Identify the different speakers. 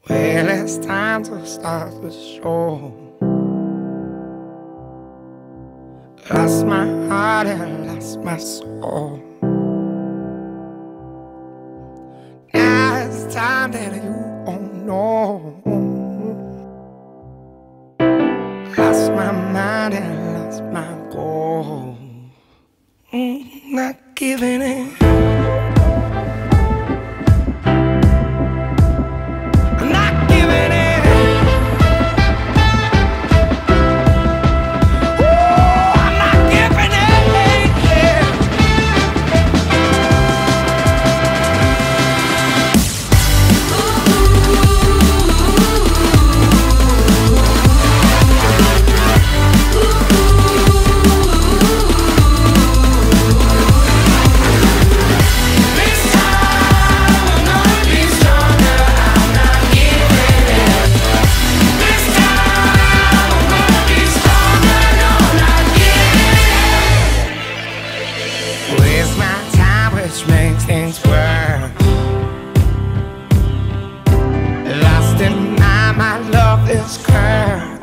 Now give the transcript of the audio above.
Speaker 1: Well, it's time to start the show. Lost my heart and lost my soul. Now it's time that you won't know. Lost my mind and lost my goal. Not giving in. Which makes things worse. Lost in my love is cursed.